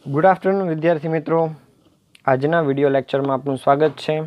Good afternoon વિદ્યાર્થી મિત્રો, આજના વિડીયો લેક્ચરમાં આપનું સ્વાગત છે.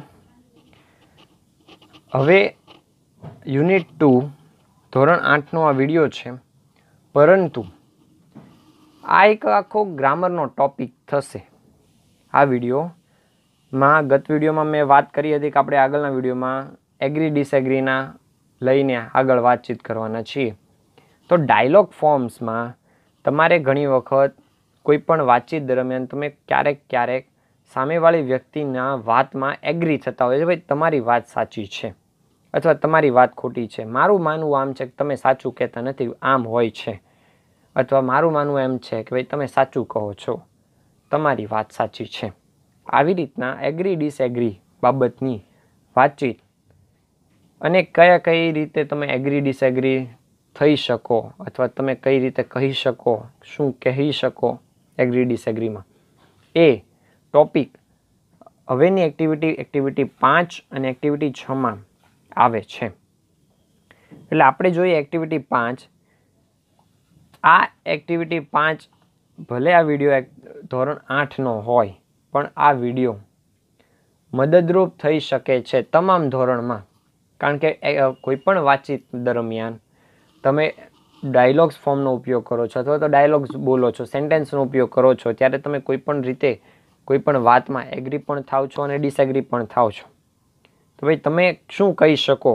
હવે યુનિટ 2 ધોરણ 8નો આ વિડીયો છે, પરંતુ આ એક આખો ગ્રામરનો ટોપિક થશે. આ વિડીયોમાં ગત વિડીયોમાં મેં વાત કરી હતી કે આપણે આગળના વિડીયોમાં એગ્રી ડિસએગ્રીના લઈને આગળ વાતચીત કરવાના છીએ. તો ડાયલોગ ફોર્મ્સમાં તમારે ઘણી વખત કોઈ પણ વાતચીત દરમિયાન તમે ક્યારેક સામેવાળી વ્યક્તિના વાતમાં એગ્રી થતા હોય છે, ભાઈ તમારી વાત સાચી છે અથવા તમારી વાત ખોટી છે, મારું માનવું આમ છે કે તમે સાચું કહેતા નથી, આમ હોય છે, અથવા મારું માનવું એમ છે કે ભાઈ તમે સાચું કહો છો, તમારી વાત સાચી છે. આવી રીતના એગ્રી ડિસએગ્રી બાબતની વાતચીત અને કઈ રીતે તમે એગ્રી ડિસએગ્રી થઈ શકો અથવા તમે કઈ રીતે કહી શકો, શું કહી શકો એગ્રી ડિસએગ્રીમાં, એ ટોપિક હવેની એક્ટિવિટી 5 અને એક્ટિવિટી 6માં આવે છે. એટલે આપણે જોઈએ એક્ટિવિટી 5. આ એક્ટિવિટી 5 ભલે આ વિડીયો ધોરણ 8નો હોય, પણ આ વિડીયો મદદરૂપ થઈ શકે છે તમામ ધોરણમાં. કારણ કે કોઈ પણ વાતચીત દરમિયાન તમે ડાયલોગ્સ ફોર્મનો ઉપયોગ કરો છો અથવા તો ડાયલોગ્સ બોલો છો, સેન્ટેન્સનો ઉપયોગ કરો છો, ત્યારે તમે કોઈ પણ રીતે કોઈ પણ વાતમાં એગ્રી પણ થાવ છો અને ડિસએગ્રી પણ થાવ છો. તો ભાઈ તમે શું કહી શકો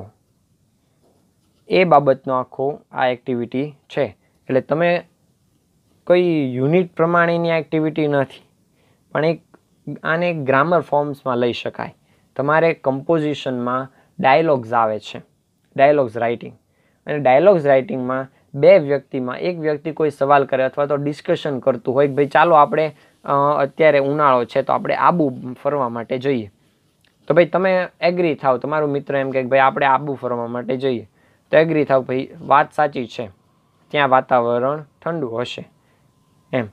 એ બાબતનો આખો આ એક્ટિવિટી છે. એટલે તમે કોઈ યુનિટ પ્રમાણેની એક્ટિવિટી નથી, પણ આને ગ્રામર ફોર્મ્સમાં લઈ શકાય. તમારે કમ્પોઝિશનમાં ડાયલોગ્સ આવે છે, ડાયલોગ્સ રાઇટિંગ. અને ડાયલોગ્સ રાઇટિંગમાં બે વ્યક્તિમાં એક વ્યક્તિ કોઈ સવાલ કરે અથવા તો ડિસ્કશન કરતું હોય કે ભાઈ ચાલો આપણે અત્યારે ઉનાળો છે તો આપણે આબુ ફરવા માટે જઈએ. તો ભાઈ તમે એગ્રી થાવ, તમારું મિત્ર એમ કે ભાઈ આપણે આબુ ફરવા માટે જઈએ, તો એગ્રી થાવ, ભાઈ વાત સાચી છે, ત્યાં વાતાવરણ ઠંડુ હશે એમ.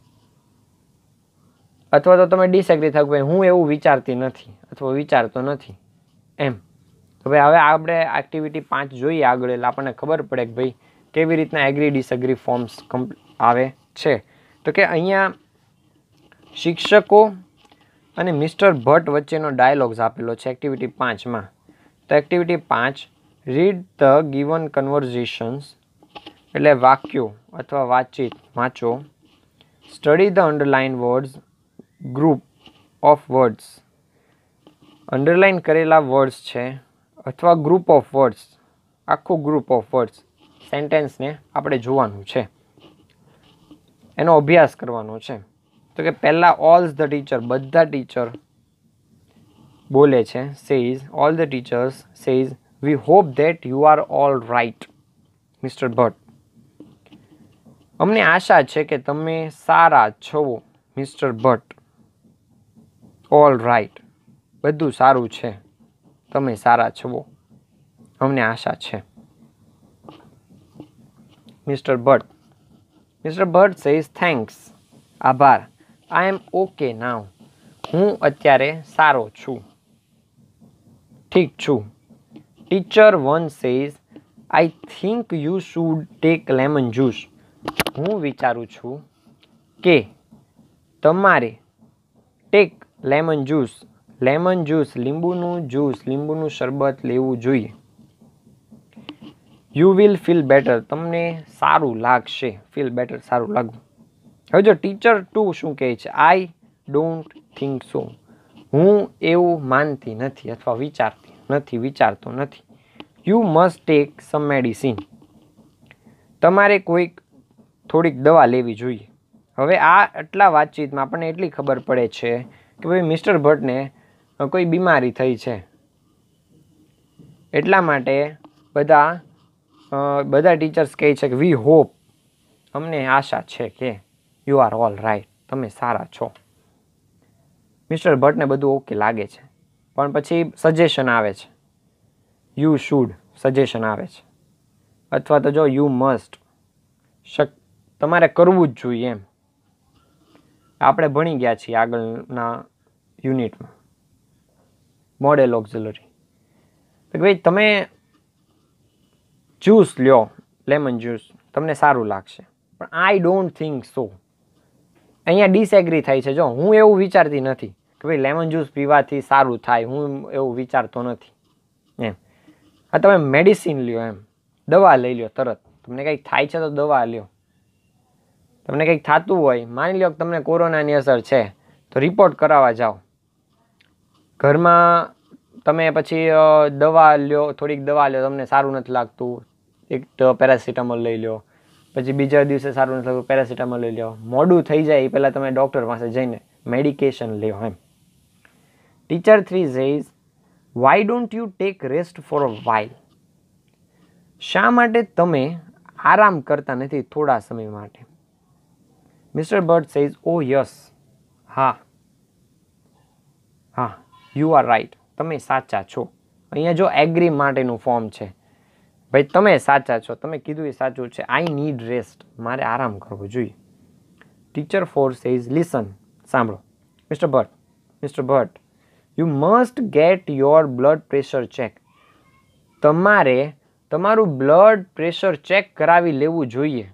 અથવા તો તમે ડિસએગ્રી થાવ, ભાઈ હું એવું વિચારતી નથી અથવા વિચારતો નથી એમ. તો ભાઈ હવે આપણે એક્ટિવિટી 5 જોઈએ આગળ, એટલે આપણને ખબર પડે કે ભાઈ કેવી રીતના એગ્રી ડિસએગ્રી ફોર્મ્સ આવે છે. તો કે અહીંયા શિક્ષકો અને મિસ્ટર ભટ્ટ વચ્ચેનો ડાયલોગ્સ આપેલો છે એક્ટિવિટી 5માં. તો activity 5, read the given conversations, એટલે વાક્યો અથવા વાતચીત વાંચો. Study the underline words, group of words, underline કરેલા વર્ડ્સ છે અથવા ગ્રુપ ઓફ વર્ડ્સ, આખું ગ્રુપ ઓફ વર્ડ્સ, સેન્ટેન્સને આપણે જોવાનું છે, એનો અભ્યાસ કરવાનો છે. તો કે પહેલાં ઓલ ધ ટીચર, બધા ટીચર બોલે છે, says, all the teachers says we hope that you are all right mister Bhatt, અમને આશા છે કે તમે સારા છો મિસ્ટર ભટ્ટ. ઓલ રાઇટ, બધું સારું છે, તમે સારા છો, અમને આશા છે. મિસ્ટર ભટ્ટ સેઝ થેન્ક્સ, આભાર. આઈ એમ ઓકે નાઉ, હું અત્યારે સારો છું, ઠીક છું. Teacher 1 says I think you should take lemon juice, હું વિચારું છું કે તમારે ટેક લેમન જ્યુસ, લીંબુનું જ્યુસ, લીંબુનું શરબત લેવું જોઈએ. યુ વિલ ફીલ બેટર, તમને સારું લાગશે, ફીલ બેટર સારું લાગવું. હવે જો ટીચર 2 શું કહે છે, આઈ ડોન્ટ થિંક સો, હું એવું માનતી નથી અથવા વિચારતો નથી. You must take some medicine, તમારે થોડીક દવા લેવી જોઈએ. હવે આ આટલા વાતચીતમાં આપણને એટલી ખબર પડે છે કે ભાઈ મિસ્ટર ભટ્ટને કોઈ બીમારી થઈ છે, એટલા માટે બધા ટીચર્સ કહે છે કે વી હોપ, અમને આશા છે કે યુ આર ઓલ રાઇટ, તમે સારા છો. મિસ્ટર ભટ્ટને બધું ઓકે લાગે છે, પણ પછી સજેશન આવે છે, યુ શુડ, સજેશન આવે છે, અથવા તો જો યુ મસ્ટ, તમારે કરવું જ જોઈએ એમ. આપણે ભણી ગયા છીએ આગળના યુનિટમાં મોડેલ ઓક્ઝિલરી. ભાઈ તમે જ્યુસ લ્યો, લેમન જ્યુસ, તમને સારું લાગશે, પણ આઈ ડોન્ટ થિંક સો, અહીંયા ડિસએગ્રી થાય છે. જો હું એવું વિચારતી નથી કે ભાઈ લેમન જ્યુસ પીવાથી સારું થાય, હું એવું વિચારતો નથી એમ. આ તમે મેડિસિન લ્યો એમ, દવા લઈ લ્યો તરત. તમને કંઈક થાય છે તો દવા લ્યો. તમને કંઈક થતું હોય, માની લો કે તમને કોરોનાની અસર છે તો રિપોર્ટ કરાવવા જાઓ. ઘરમાં તમે પછી દવા લ્યો, થોડીક દવા લ્યો, તમને સારું નથી લાગતું, એક પેરાસિટામોલ લઈ લો. પછી બીજા દિવસે સારું નથી લાગતું, પેરાસિટામોલ લઈ લો. મોડું થઈ જાય એ પહેલાં તમે ડૉક્ટર પાસે જઈને મેડિકેશન લ્યો એમ. Teacher 3 says, why don't you take rest for a while? શા માટે તમે આરામ કરતા નથી થોડા સમય માટે? Mister Bird says, oh yes, હા હા, યુ આર રાઇટ, તમે સાચા છો. અહીંયા જો એગ્રી માટેનું ફોર્મ છે. ભાઈ તમે સાચા છો, તમે કીધું એ સાચું છે. આઈ નીડ રેસ્ટ, મારે આરામ કરવો જોઈએ. ટીચર 4 સેઝ, લિસન, સાંભળો. Mister Bhatt, you must get your blood pressure check. તમારે તમારું બ્લડ પ્રેશર ચેક કરાવી લેવું જોઈએ.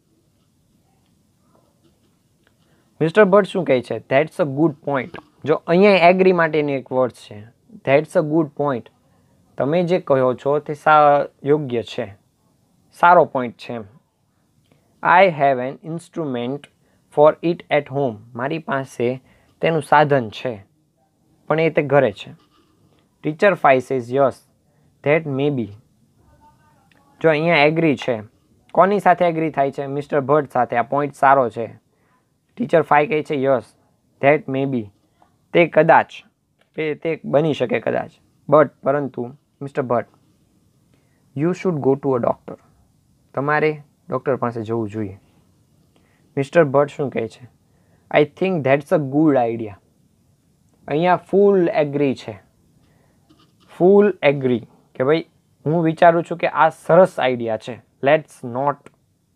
મિસ્ટર ભટ્ટ શું કહે છે? That's a good point. જો અહીંયા એગ્રી માટેની એક વર્ડ છે, ધેટ્સ અ ગુડ પોઈન્ટ. તમે જે કહો છો તે યોગ્ય છે, સારો પોઈન્ટ છે એમ. I have an instrument for it at home. મારી પાસે તેનું સાધન છે, પણ એ તે ઘરે છે. Teacher 5 says, yes, that may be. જો અહીંયા એગ્રી છે, કોની સાથે એગ્રી થાય છે? મિસ્ટર ભટ્ટ સાથે. આ પોઈન્ટ સારો છે. ટીચર 5 કહે છે યસ, ધેટ મે બી, તે કદાચ, તે બની શકે કદાચ. બટ, પરંતુ mister Bhatt, you should go to a doctor. તમારે ડૉક્ટર પાસે જવું જોઈએ. મિસ્ટર ભટ્ટ શું કહે છે? I think that's a good idea. અહીંયા ફૂલ એગ્રી છે, ફૂલ એગ્રી કે ભાઈ હું વિચારું છું કે આ સરસ આઈડિયા છે. લેટ્સ નોટ,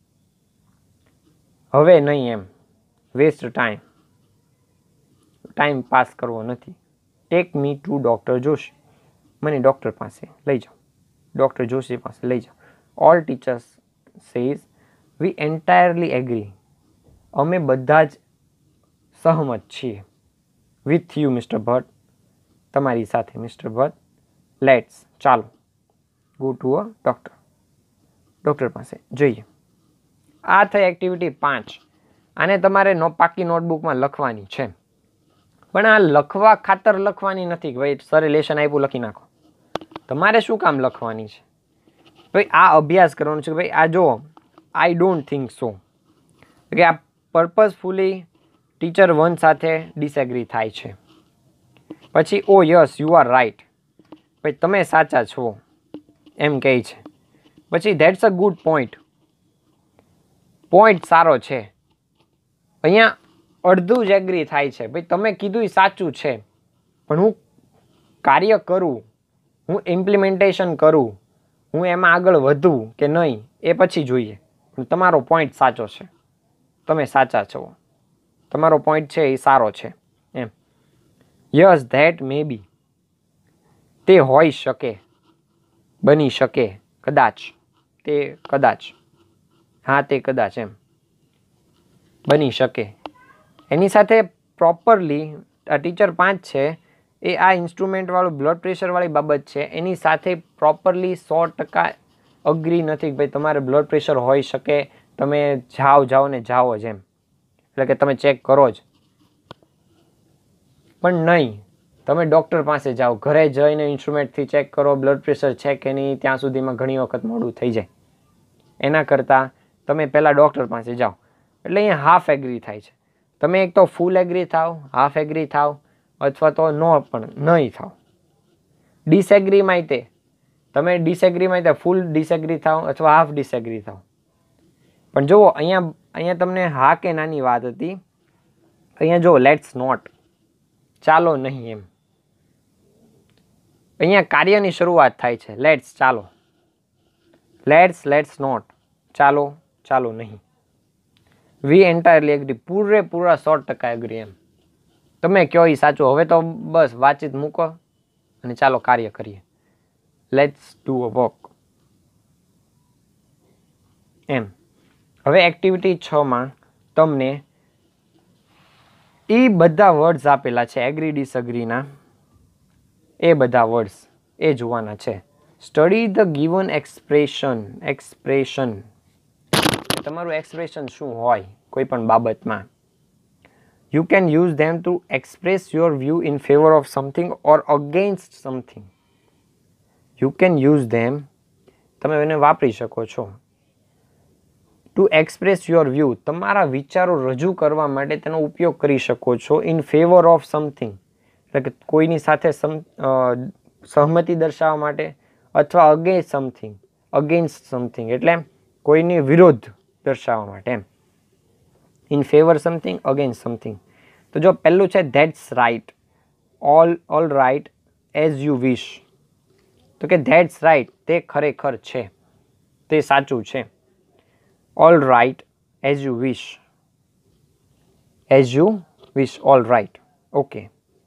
હવે નહીં એમ, વેસ્ટ ટાઈમ પાસ કરવો નથી. Take me to doctor Joshi. મને ડૉક્ટર પાસે લઈ જાઓ, ડૉક્ટર જોશી પાસે લઈ જાઓ. All teachers says, we entirely agree. અમે બધા જ સહમત છીએ. વિથ યુ મિસ્ટર ભટ્ટ, તમારી સાથે મિસ્ટર ભટ્ટ. લેટ્સ, ચાલો, ગો ટુ અ ડૉક્ટર પાસે જઈએ. આ થઈ એક્ટિવિટી 5. આને તમારે પાકી નોટબુકમાં લખવાની છે. પણ આ લખવા ખાતર લખવાની નથી કે ભાઈ સરે લેશન આપ્યું લખી નાખો. તમારે શું કામ લખવાની છે? ભાઈ આ અભ્યાસ કરવાનો છે કે ભાઈ આ જો આઈ ડોન્ટ થિંક સો, કે આ પર્પઝફુલી ટીચર 1 સાથે ડિસએગ્રી થાય છે. પછી oh yes, you are right, ભાઈ તમે સાચા છો એમ કહે છે. પછી that's a good point, point સારો છે. અહીંયા અડધું જ એગ્રી થાય છે. ભાઈ તમે કીધું એ સાચું છે, પણ હું કાર્ય કરું, હું ઇમ્પ્લિમેન્ટેશન કરું, હું એમાં આગળ વધું કે નહીં એ પછી જોઈએ. પણ તમારો પોઈન્ટ સાચો છે, તમે સાચા છો, તમારો પોઈન્ટ છે એ સારો છે એમ. યસ, ધેટ મે બી, તે હોઈ શકે, બની શકે, કદાચ, તે કદાચ, હા તે કદાચ એમ, બની શકે. એની સાથે પ્રોપરલી ટીચર 5 છે એ આ ઇન્સ્ટ્રુમેન્ટવાળું બ્લડ પ્રેશરવાળી બાબત છે એની સાથે પ્રોપરલી 100% અગ્રી નથી કે ભાઈ તમારે બ્લડ પ્રેશર હોઈ શકે, તમે જાઓ ને જાઓ જ એમ, એટલે કે તમે ચેક કરો જ. પણ નહીં, તમે ડૉક્ટર પાસે જાઓ, ઘરે જઈને ઇન્સ્ટ્રુમેન્ટથી ચેક કરો બ્લડ પ્રેશર છે કે નહીં, ત્યાં સુધીમાં ઘણી વખત મોડું થઈ જાય. એના કરતાં તમે પહેલાં ડૉક્ટર પાસે જાઓ. એટલે અહીંયા હાફ એગ્રી થાય છે. તમે એક તો ફૂલ એગ્રી થાવ, હાફ એગ્રી થાવ, અથવા તો નો પણ નહીં થાવ. ડિસએગ્રીમાં તે તમે ડિસએગ્રીમાં તે ફૂલ ડિસએગ્રી થાવ અથવા હાફ ડિસએગ્રી થાવ. પણ જુઓ અહીંયા તમને હા કે નાની વાત હતી. અહીંયા જો લેટ્સ નોટ, ચાલો નહીં એમ. અહીંયા કાર્યની શરૂઆત થાય છે. લેટ્સ, ચાલો. લેટ્સ નોટ, ચાલો નહીં. વી એન્ટાયરલી એગ્રી, પૂરેપૂરા 100% એગ્રી એમ. તમે કહો એ સાચું. હવે તો બસ વાતચીત મૂકો અને ચાલો કાર્ય કરીએ. લેટ્સ ડુ અ વર્ક એમ. હવે એક્ટિવિટી 6માં તમને એ બધા વર્ડ્સ આપેલા છે એગ્રી ડિસઅગ્રીના, એ બધા વર્ડ્સ એ જોવાના છે. સ્ટડી ધ ગિવન એક્સપ્રેશન, તમારું એક્સપ્રેશન શું હોય કોઈ પણ બાબતમાં. You can use them to express your view in favour of something or against something. You can use them, તમે એને વાપરી શકો છો. ટુ એક્સપ્રેસ યોર વ્યૂ, તમારા વિચારો રજૂ કરવા માટે તેનો ઉપયોગ કરી શકો છો. ઇન ફેવર ઓફ સમથિંગ, એટલે કે કોઈની સાથે સહમતિ દર્શાવવા માટે, અથવા અગેન્સ્ટ સમથિંગ એટલે કોઈની વિરોધ દર્શાવવા માટે એમ. In favour something, against something. તો જો પહેલું છે that's right, all right as you wish. તો કે ધેટ્સ રાઇટ, તે ખરેખર છે, તે સાચું છે. All right as you wish, all right, okay,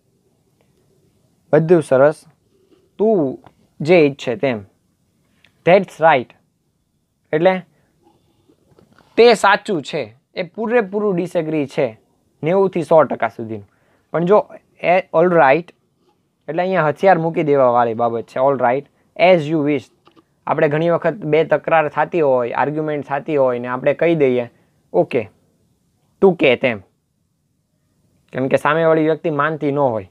બધું સરસ, તું જે ઈચ્છે તેમ. ધેટ્સ રાઇટ એટલે તે સાચું છે, એ પૂરેપૂરું ડિસએગ્રી છે 90 થી 100% સુધીનું. પણ જો ઓલ રાઇટ એટલે અહીંયા હથિયાર મૂકી દેવા વાળી બાબત છે. All right as you wish, આપણે ઘણી વખત બે તકરાર થતી હોય, આર્ગ્યુમેન્ટ થતી હોય ને આપણે કહી દઈએ ઓકે તું કે તેમ, કેમ કે સામેવાળી વ્યક્તિ માનતી ન હોય,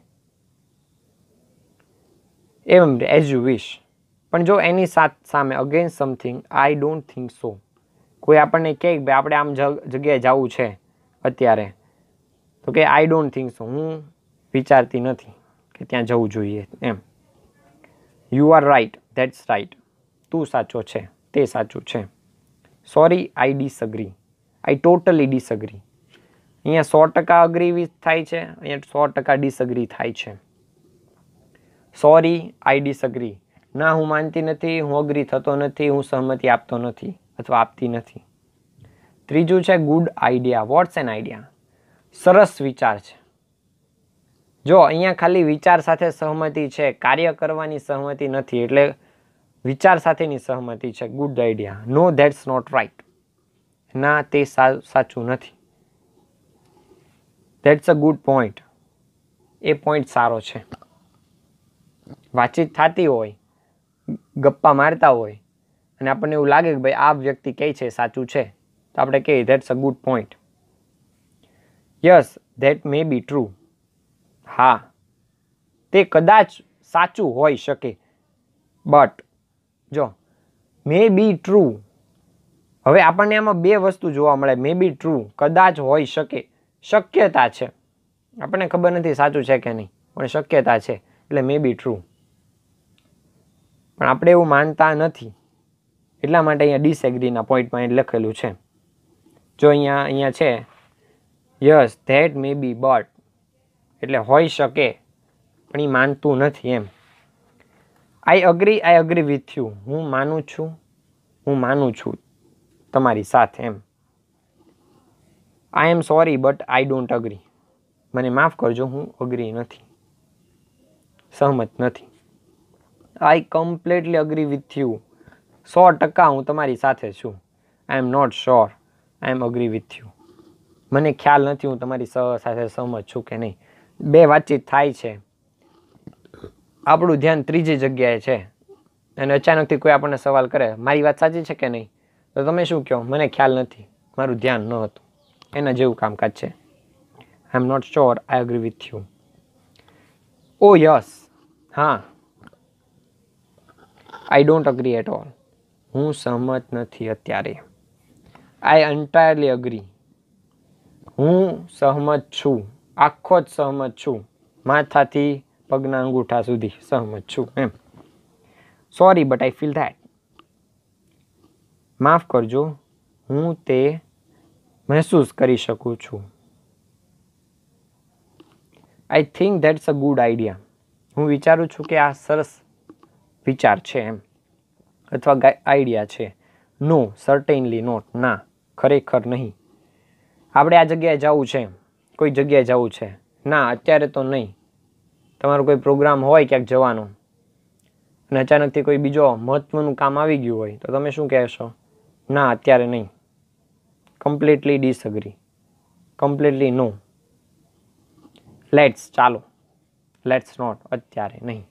એમ એઝ યુ વિશ. પણ જો એની સામે against something, I don't think so, કોઈ આપણને કહે કે ભાઈ આપણે આમ જગ્યાએ જવું છે અત્યારે, તો કે આઈ ડોન્ટ થિંક સો, હું વિચારતી નથી કે ત્યાં જવું જોઈએ એમ. You are right, that's right, તું સાચો છે, તે સાચું છે. Sorry I disagree, I totally disagree. અહીંયા 100% અગ્રી થાય છે, અહીંયા 100% ડિસઅગ્રી થાય છે. સોરી આઈ ડિસઅગ્રી, ના હું માનતી નથી, હું અગ્રી થતો નથી, હું સહમતિ આપતો નથી અથવા આપતી નથી. ત્રીજું છે good idea, what's an idea, સરસ વિચાર છે. જો અહીંયા ખાલી વિચાર સાથે સહમતિ છે, કાર્ય કરવાની સહમતિ નથી, એટલે વિચાર સાથેની સહમતિ છે. Good idea. No that's not right, ના તે સાચું નથી. ધેટ્સ અ ગુડ પોઈન્ટ, એ પોઈન્ટ સારો છે. વાતચીત થતી હોય, ગપ્પા મારતા હોય અને આપણને એવું લાગે કે ભાઈ આ વ્યક્તિ કહે છે સાચું છે, તો આપણે કહીએ that's a good point. Yes that may be true, હા તે કદાચ સાચું હોઈ શકે. બટ જો મે બી ટ્રુ, હવે આપણને આમાં બે વસ્તુ જોવા મળે. મે બી ટ્રુ, કદાચ હોઈ શકે, શક્યતા છે, આપણને ખબર નથી સાચું છે કે નહીં, પણ શક્યતા છે એટલે મે બી ટ્રુ. પણ આપણે એવું માનતા નથી, એટલા માટે અહીંયા ડિસએગ્રીના પોઈન્ટમાં લખેલું છે. જો અહીંયા છે yes that may be, but એટલે હોઈ શકે પણ એ માનતું નથી એમ. આઈ અગ્રી વિથ યુ, હું માનું છું તમારી સાથે એમ. I am sorry but I don't agree, મને માફ કરજો હું અગ્રી નથી, સહમત નથી. I completely agree with you, 100% હું તમારી સાથે છું. I am not sure I am agree with you, મને ખ્યાલ નથી હું તમારી સાથે સહમત છું કે નહીં. બે વાતચીત થાય છે, આપણું ધ્યાન ત્રીજી જગ્યાએ છે અને અચાનકથી કોઈ આપણને સવાલ કરે મારી વાત સાચી છે કે નહીં, તો તમે શું કહો? મને ખ્યાલ નથી, મારું ધ્યાન ન હતું. એના જેવું કામકાજ છે. I am not sure I agree with you. Oh yes, હા. I don't agree at all, હું સહમત નથી અત્યારે. આઈ એન્ટાયરલી અગ્રી, હું સહમત છું, આખો જ સહમત છું, માથાથી પગના અંગૂઠા સુધી સહમત છું એમ. Sorry but I feel that, માફ કરજો હું તે મહેસૂસ કરી શકું છું. I think that's a good idea, હું વિચારું છું કે આ સરસ વિચાર છે એમ, અથવા આઈડિયા છે. નો સર્ટેનલી નોટ, ના ખરેખર નહીં. આપણે આ જગ્યાએ જવું છે, કોઈ જગ્યાએ જવું છે, ના અત્યારે તો નહીં. તમારો કોઈ પ્રોગ્રામ હોય ક્યાંક જવાનો અને અચાનકથી કોઈ બીજો મહત્વનું કામ આવી ગયું હોય તો તમે શું કહેશો? ના અત્યારે નહીં. Completely disagree, completely no. Let's, ચાલો, લેટ્સ નોટ, અત્યારે નહીં.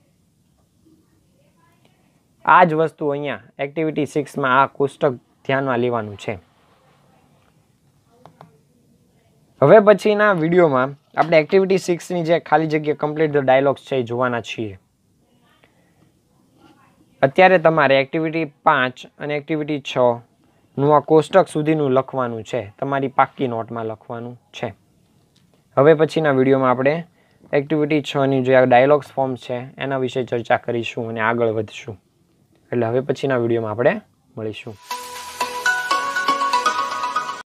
આ જ વસ્તુ અહીંયા એક્ટિવિટી 6 આ કોષ્ટક ધ્યાનમાં લેવાનું છે. હવે પછીના વિડીયોમાં આપણે એક્ટિવિટી 6ની જે ખાલી જગ્યા કમ્પ્લીટ ધ ડાયલોગ્સ છે એ જોવાના છીએ. અત્યારે તમારે એક્ટિવિટી 5 અને એક્ટિવિટી 6 નું આ કોષ્ટક સુધીનું લખવાનું છે, તમારી પાક્કી નોટમાં લખવાનું છે. હવે પછીના વિડીયોમાં આપણે એક્ટિવિટી 6ની જે આ ડાયલોગ્સ ફોર્મ છે એના વિશે ચર્ચા કરીશું અને આગળ વધશું. એટલે હવે પછીના વિડીયોમાં આપણે મળીશું.